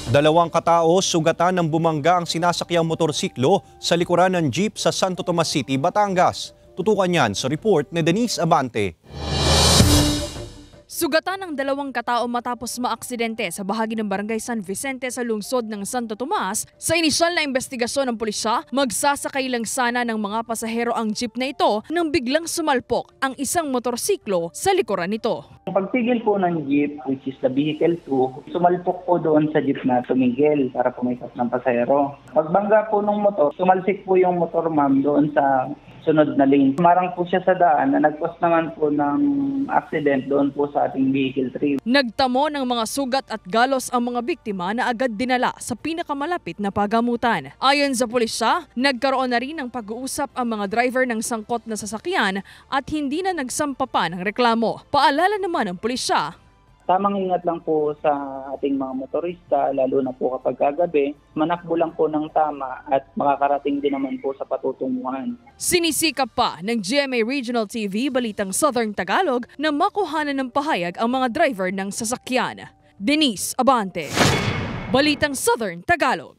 Dalawang katao sugatan ng bumangga ang sinasakyang motorsiklo sa likuran ng jeep sa Santo Tomas City, Batangas. Tutukan yan sa report ni Denise Abante. Sugatan ng dalawang katao matapos maaksidente sa bahagi ng Barangay San Vicente sa lungsod ng Santo Tomas. Sa inisyal na investigasyon ng pulisya, magsasakay lang sana ng mga pasahero ang jeep na ito nang biglang sumalpok ang isang motorsiklo sa likuran nito. Pagpigil po ng jeep, which is the vehicle 2, sumalpok po doon sa jeep na tumigil para pumikat ng pasahero. Pagbangga po ng motor, sumalsik po yung motor ma'am doon sa sunod na lane. Marang po siya sa daan na nag-cause naman po ng accident doon po sa ating vehicle 3. Nagtamo ng mga sugat at galos ang mga biktima na agad dinala sa pinakamalapit na pagamutan. Ayon sa pulisya, nagkaroon na rin ng pag-uusap ang mga driver ng sangkot na sasakyan at hindi na nagsampa pa ng reklamo. Paalala naman ng pulisya, Tamang ingat lang po sa ating mga motorista, lalo na po kapag kagabi. Manakbo lang po ng tama at makakarating din naman po sa patutunguhan. sinisikap pa ng GMA Regional TV Balitang Southern Tagalog na makuhanan ng pahayag ang mga driver ng sasakyan. Denise Abante, Balitang Southern Tagalog.